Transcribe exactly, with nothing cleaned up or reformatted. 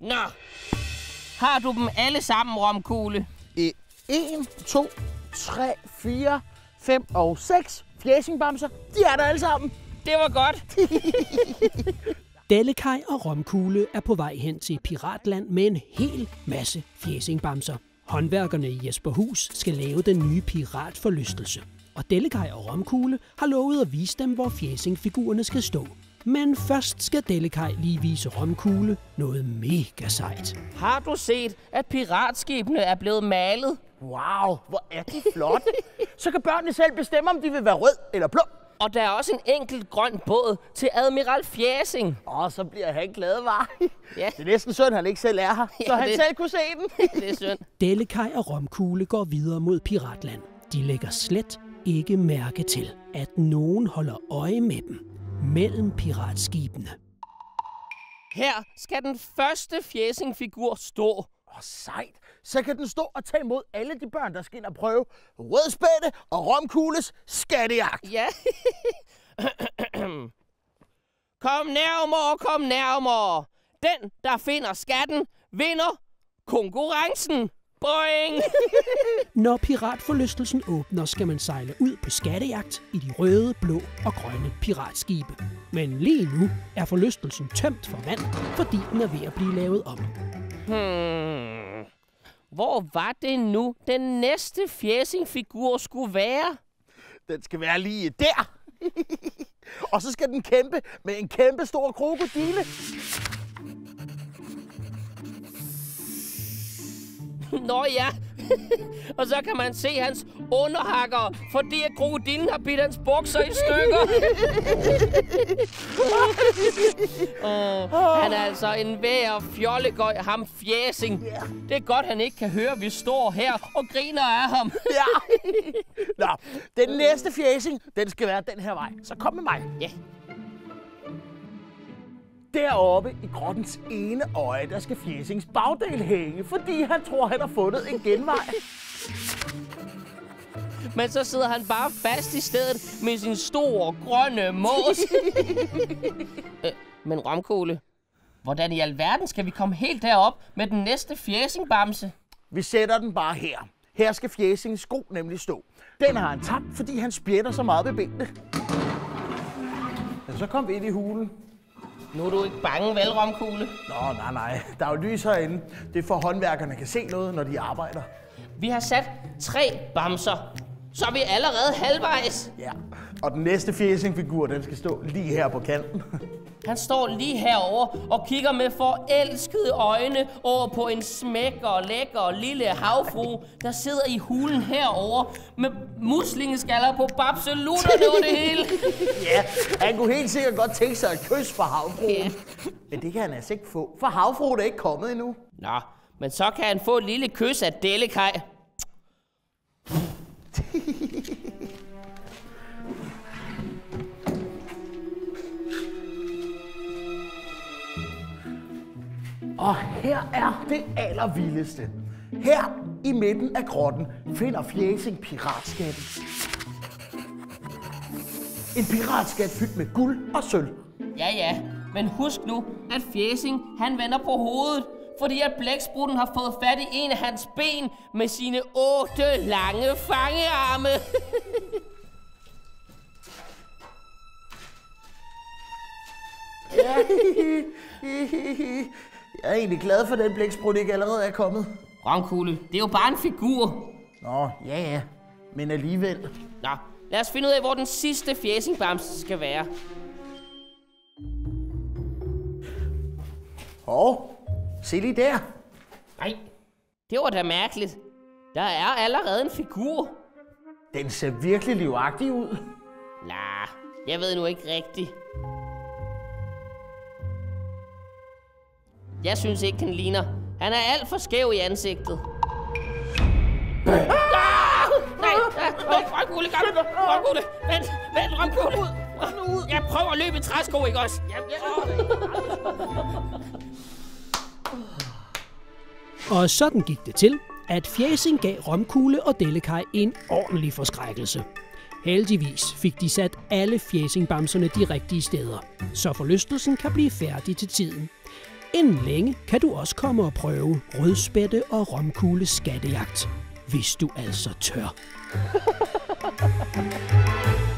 Nå, har du dem alle sammen, Romkugle? en, to, tre, fire, fem og seks fjæsingbamser. De er der alle sammen. Det var godt. Dellekaj og Romkugle er på vej hen til Piratland med en hel masse fjæsingbamser. Håndværkerne i Jesperhus skal lave den nye piratforlystelse. Og Dellekaj og Romkugle har lovet at vise dem, hvor fjæsingfigurerne skal stå. Men først skal Dellekaj lige vise Romkugle noget mega sejt. Har du set, at piratskibene er blevet malet? Wow, hvor er de flotte. Så kan børnene selv bestemme, om de vil være rød eller blå. Og der er også en enkelt grøn båd til Admiral Fjæsing. Åh, så bliver han glad, var. Ja. Det er næsten synd, han ikke selv er her, så Ja, han det- selv kunne se den. Det er synd. Dellekaj og Romkugle går videre mod Piratland. De lægger slet ikke mærke til, at nogen holder øje med dem mellem piratskibene. Her skal den første fjæsingfigur stå. Åh, sejt. Så kan den stå og tage imod alle de børn, der skal ind og prøve Rødspætte og Romkugles skattejagt. Ja. Kom nærmere, kom nærmere. Den, der finder skatten, vinder konkurrencen. Boing! Når piratforlystelsen åbner, skal man sejle ud på skattejagt i de røde, blå og grønne piratskibe. Men lige nu er forlystelsen tømt for vand, fordi den er ved at blive lavet om. Hmm. Hvor var det nu, den næste fjæsingfigur skulle være? Den skal være lige der. Og så skal den kæmpe med en kæmpe stor krokodille. Nå ja, og så kan man se hans underhakker, fordi at krokodillen har bidt hans bukser i stykker. oh, han er altså en vær fjollegøj, ham Fjæsing. Det er godt, han ikke kan høre, at vi står her og griner af ham. Ja. Nå, den næste fjæsing, den skal være den her vej. Så kom med mig. Ja. Deroppe i grottens ene øje, der skal Fjæsings bagdel hænge, fordi han tror, han har fundet en genvej. Men så sidder han bare fast i stedet med sin store grønne mås. øh, men Romkugle, hvordan i alverden skal vi komme helt derop med den næste fjæsingbamse? Vi sætter den bare her. Her skal Fjæsings sko nemlig stå. Den har han tabt, fordi han spjætter så meget ved benene. Men så kom vi ind i hulen. Nu er du ikke bange, vel, Romkugle? Nå, nej, nej. Der er jo lys herinde. Det er for håndværkerne kan se noget, når de arbejder. Vi har sat tre bamser, så er vi allerede halvvejs. Ja, og den næste fjæsingfigur, den skal stå lige her på kanten. Han står lige herover og kigger med forelskede øjne over på en smækker, lækker lille havfrue, der sidder i hulen herover med muslingeskaller på babselutterne og det hele. Ja, han kunne helt sikkert godt tænke sig et kys fra havfruen. Ja. Men det kan han altså ikke få, for havfruen er ikke kommet endnu. Nå, men så kan han få et lille kys af Dellekaj. Og her er det allervildeste. Her i midten af grotten finder Fjæsing piratskatten. En piratskat fyldt med guld og sølv. Ja, ja, men husk nu, at Fjæsing, han vender på hovedet, fordi at blæksprutten har fået fat i en af hans ben med sine otte lange fangearme. Ja, jeg er egentlig glad for, at den blæksprut ikke allerede er kommet. Romkugle, det er jo bare en figur. Nå, ja ja, men alligevel. Nå, lad os finde ud af, hvor den sidste fjæsingbamse skal være. Hov, se lige der. Nej, det var da mærkeligt. Der er allerede en figur. Den ser virkelig livagtig ud. Nej, jeg ved nu ikke rigtigt. Jeg synes ikke, han ligner. Han er alt for skæv i ansigtet. Ah! Nej, nej, Romkugle, kom. Romkugle, vent, vent, Romkugle. Jeg prøver at løbe i træsko, ikke også? Jeg, jeg... Og sådan gik det til, at Fjæsing gav Romkugle og Dellekaj en ordentlig forskrækkelse. Heldigvis fik de sat alle fjæsingbamserne de rigtige steder, så forlystelsen kan blive færdig til tiden. Inden længe kan du også komme og prøve rødspætte og romkugle skattejagt. Hvis du altså tør.